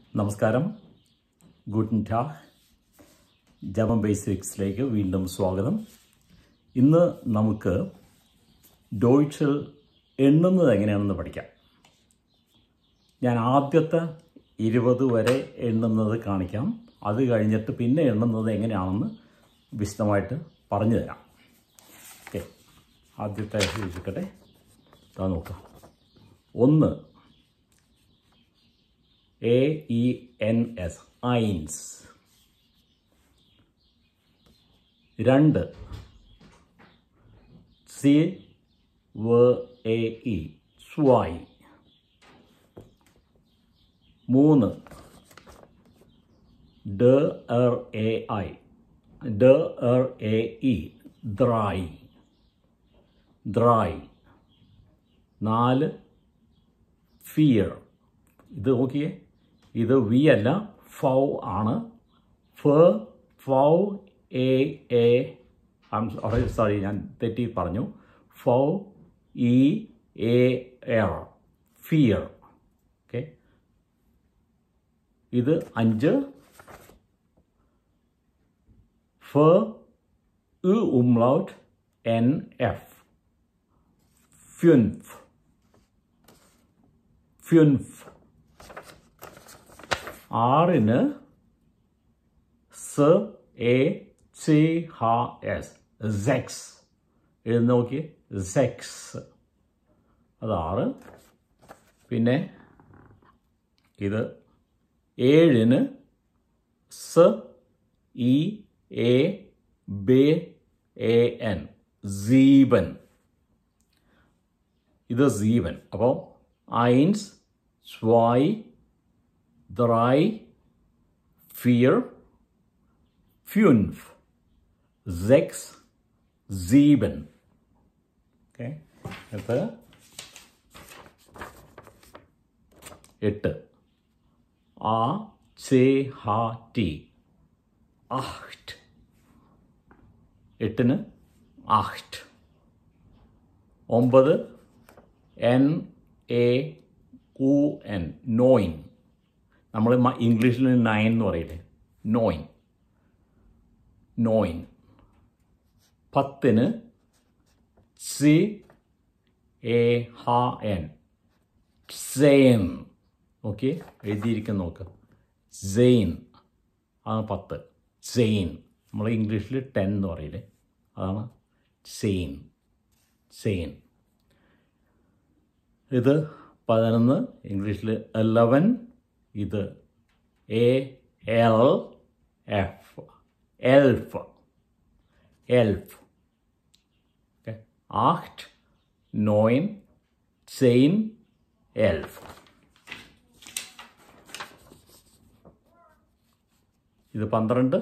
നമസ്കാരം, ഗൂട്ടൻ tag. German ബേസിക്സിലേക്ക് വീണ്ടും സ്വാഗതം. ഇന്ന് നമുക്ക് ഡോയ്ച്ചിൽ എണ്ണുന്നത് എങ്ങനെയാണെന്ന് പഠിക്കാം. ഞാൻ ആദ്യത്തെ 20 വരെ എണ്ണുന്നത് കാണിക്കാം. അത് കഴിഞ്ഞിട്ട് പിന്നെ എണ്ണുന്നത് എങ്ങനെയാണെന്ന് വിശദമായിട്ട് പറഞ്ഞു തരാം. ഓക്കെ, ആദ്യത്തെ ഇരിക്കട്ടെ. നോക്കാം. 1 AENS eins. 2 CWAE zwei. 3 DRAI DRAE drei. 4 fear. ഇത് നോക്കിയേ, ഇത് വി അല്ല, ഫൗ ആണ്. ഫൗ എ സോറി, ഞാൻ തെറ്റി പറഞ്ഞു. ഫൗ EAR ഫിയർ. ഓക്കെ, ഇത് 5. umlaut NF fünf. 6 SACHS സെക്സ്. എഴുതി നോക്കി, സെക്സ്. അത് 6. പിന്നെ ഇത് 7 SEABAN സീബൻ. ഇത് സീബൻ. അപ്പോൾ 1 2 3 4 5 6 7. ഓക്കെ, അടുത്ത് 8 ACHT 8. 8 8. 9 NAUN 9. നമ്മൾ ഇംഗ്ലീഷിൽ 9 എന്ന് പറയില്ലേ, 9. 10 CAHN സെയിൻ. ഓക്കെ, എഴുതിയിരിക്കുന്ന നോക്ക്, സെയിൻ. അതാണ് 10. സെയിൻ. നമ്മൾ ഇംഗ്ലീഷിൽ 10 എന്ന് പറയില്ലേ, അതാണ് സെയിൻ. ഇത് 11. ഇംഗ്ലീഷിൽ 11. ഇത് ALF എൽഫ്. ഓക്കെ, 8 9 10 11. ഇത് 12.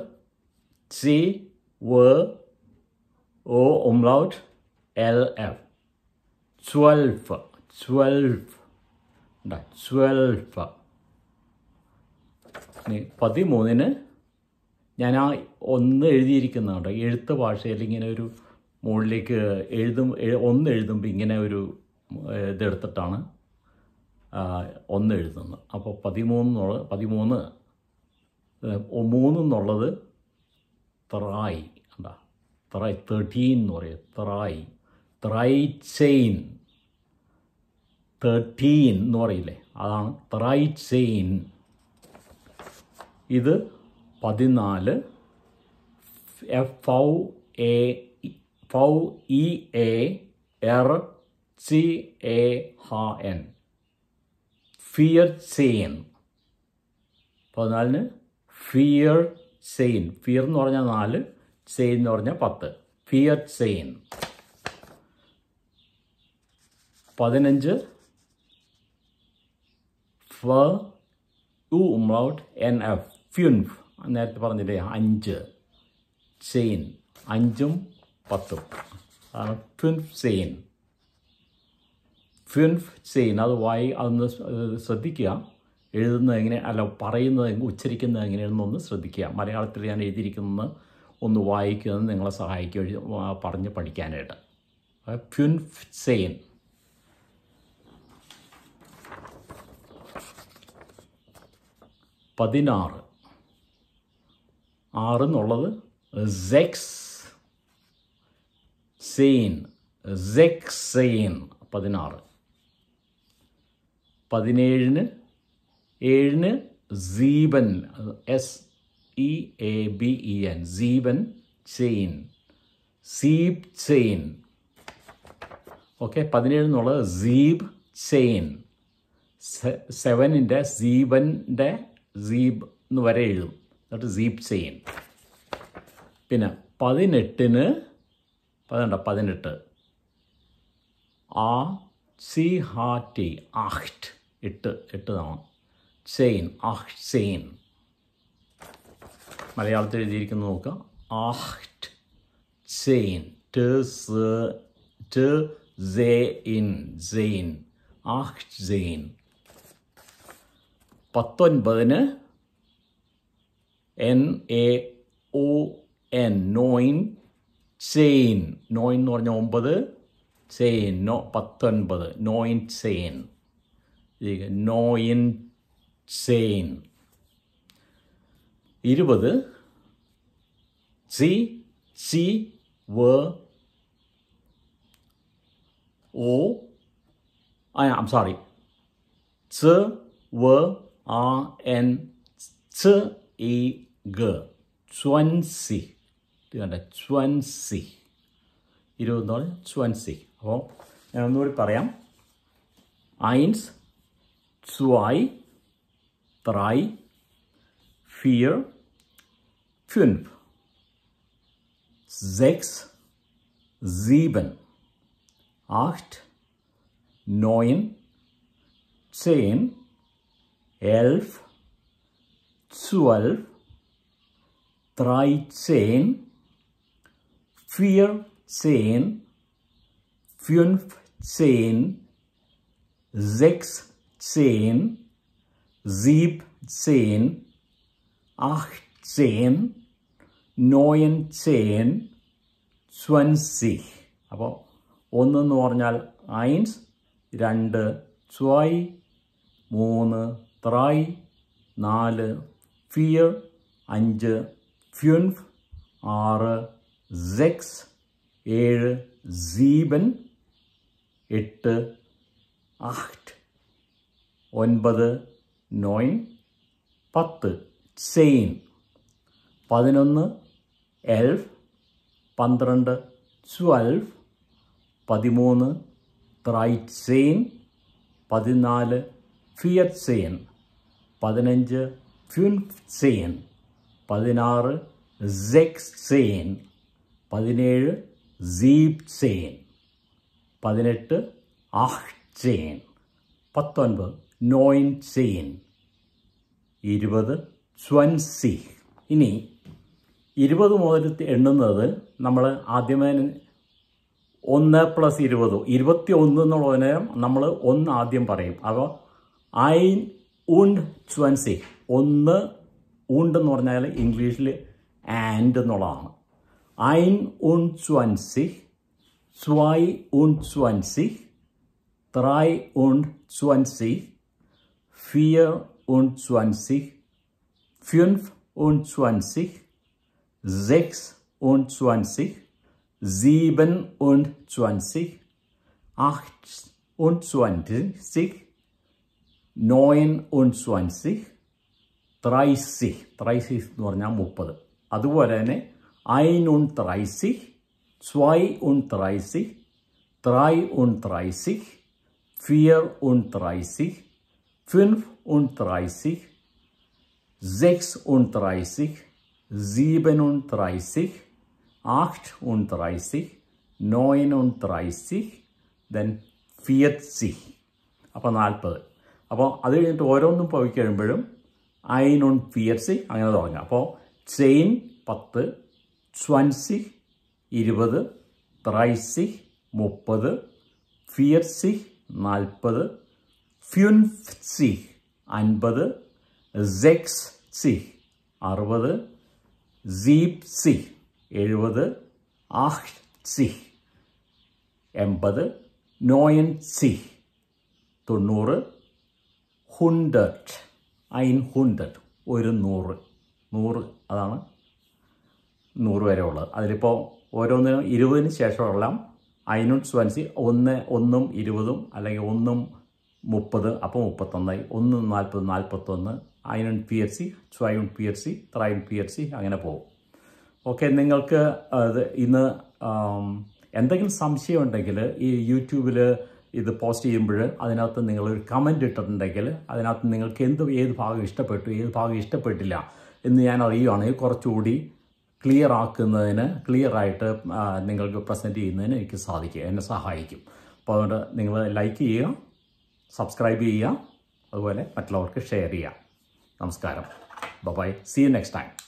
CWO umlaut LF 12. 13 ഞാൻ ആ 1 എഴുതിയിരിക്കുന്നുണ്ട്. എഴുത്ത് ഭാഷയിൽ ഇങ്ങനെ ഒരു മുകളിലേക്ക് 1 എഴുതുമ്പോൾ ഇങ്ങനെ ഒരു ഇതെടുത്തിട്ടാണ് 1 എഴുതുന്നത്. അപ്പോൾ 13 3 എന്നുള്ളത് ത്രായ്. എന്താ ത്രായ്? 13 എന്ന് പറയും. ത്രൈചെയിൻ 13 എന്ന് പറയില്ലേ, അതാണ് ത്രൈചെയിൻ. ഇത് 14 FEARCHAN ഫിയർ ചെയിൻ. 14 ഫിയർ ചെയിൻ. ഫിയർ എന്ന് പറഞ്ഞാൽ 4, ചെയിൻ എന്ന് പറഞ്ഞാൽ 10. ഫിയർ ചെയിൻ. 15 umlaut NF 5. നേരത്തെ പറഞ്ഞില്ലേ, 5 ചെയിൻ. 5ഉം 10ഉം അതാണ് 5 ചെയിൻ. അത് അതൊന്ന് ശ്രദ്ധിക്കുക. എഴുതുന്നത് എങ്ങനെ, അല്ല പറയുന്നത്, ഉച്ചരിക്കുന്നത് എങ്ങനെയാണെന്നൊന്ന് ശ്രദ്ധിക്കുക. മലയാളത്തിൽ ഞാൻ എഴുതിയിരിക്കുന്നത് ഒന്ന് വായിക്കുന്നത് നിങ്ങളെ സഹായിക്കും പറഞ്ഞ് പഠിക്കാനായിട്ട്. 5 ചെയിൻ. 16. 6 എന്നുള്ളത് സെക്സ് സെയിൻ, സെക്സെയിൻ 16. 17 7 സീബൻ, SEABEN, സീബൻ ചെയിൻ, സീബ് ചെയിൻ. ഓക്കെ, 17 എന്നുള്ളത് സീബ് ചെയിൻ. 7ൻ്റെ സീബൻ്റെ സീബ് എന്ന് വരെ എഴുതും, എന്നിട്ട് സീബ് ചെയിൻ. പിന്നെ 18 ആ സി ഹാ ടി, ആഹ്റ്റ് 8 തവണ ചെയിൻ, ആഹ്റ്റ് ചെയിൻ. മലയാളത്തിൽ എഴുതിയിരിക്കുന്നത് നോക്കുക, ആഹ്റ്റ് ചെയിൻ, സെയിൻ, ആഹ്റ്റ് സെയിൻ. 19 NAON, നോയിൻ ചെയിൻ. നോയിൻ എന്ന് പറഞ്ഞാൽ 9, ചെയിൻ 19, നോയിൻ ചെയിൻ, നോയിൻ ചെയിൻ. 20 CI ട്വൻസി. ഇത് കണ്ട, ട്വൻസി. 20 എന്ന് പറഞ്ഞാൽ ട്വൻസി. അപ്പോൾ ഞാൻ ഒന്നുകൂടി പറയാം. 1 2 3 4 5 6 7 8 9 10 11 12 13 14 15 16 17 18 19 20. അപ്പോൾ 1 എന്ന് പറഞ്ഞാൽ 1 2 2 3 3 4 4 5 5 6 6 7 7 8 8 9 9 10 ചെയിൻ. 11 11 12 12 13 13 14 14 15 15 16 16 17 17 18 18 19 19 20 20. ഇനി 20 മുതൽ എണ്ണുന്നത് നമ്മൾ ആദ്യമേ 1 + 20 21 എന്നുള്ളതിനെ നമ്മൾ 1 ആദ്യം പറയും. അപ്പോൾ 1 und 20, 1 und എന്ന് പറഞ്ഞാൽ ഇംഗ്ലീഷിൽ ആൻഡ് എന്നുള്ളതാണ്. 1 und 20, 2 und 20, 3 und 20, 4 und 20, 5 und 20, 6 und 20, 7 und 20, 8 und 20, 9 und 20, 30 എന്ന് പറഞ്ഞാൽ 30. അതുപോലെ തന്നെ 1 und 30, 2 und 30, 3 und 30, 4 und 30, 5 und 30, 6 und 30, 7 und 30, 8 und 30, 9 und 30, then 40. അപ്പോൾ 40. അപ്പോൾ അത് കഴിഞ്ഞിട്ട് ഓരോന്നും പോയി കഴിയുമ്പോഴും 1 und 40 അങ്ങനെ തുടങ്ങുക. അപ്പോൾ ചെയിൻ 10, 20 20, 30 30, 40 40, 50 50, 60 60, 70 70, 80 80, 90 90, 100 100 ഒരു 100 അതാണ് 100 വരെ ഉള്ളത്. അതിലിപ്പോൾ ഓരോന്നിനും 20-ന് ശേഷമുള്ള ഐനൂട്ട് സ്വൻസി 1, 1, 20 അല്ലെങ്കിൽ 1, 30 അപ്പോൾ 31, 1, 40, 41, ഐനൂട്ട് PRC, 2 PRC, 3 PRC അങ്ങനെ പോകും. ഓക്കെ, നിങ്ങൾക്ക് ഇന്ന് എന്തെങ്കിലും സംശയം ഉണ്ടെങ്കിൽ ഈ യൂട്യൂബിൽ ഇത് പോസ്റ്റ് ചെയ്യുമ്പോൾ അതിനകത്ത് നിങ്ങളൊരു കമൻറ്റ് ഇട്ടിട്ടുണ്ടെങ്കിൽ അതിനകത്ത് നിങ്ങൾക്ക് ഏത് ഭാഗം ഇഷ്ടപ്പെട്ടു, ഏത് ഭാഗം ഇഷ്ടപ്പെട്ടില്ല എന്ന് ഞാൻ അറിയുകയാണെങ്കിൽ കുറച്ചുകൂടി ക്ലിയറായിട്ട് നിങ്ങൾക്ക് പ്രസൻറ്റ് ചെയ്യുന്നതിന് എനിക്ക് എന്നെ സഹായിക്കും. അപ്പോൾ അതുകൊണ്ട് നിങ്ങൾ ലൈക്ക് ചെയ്യുക, സബ്സ്ക്രൈബ് ചെയ്യുക, അതുപോലെ മറ്റുള്ളവർക്ക് ഷെയർ ചെയ്യുക. നമസ്കാരം. Bye. See you next time.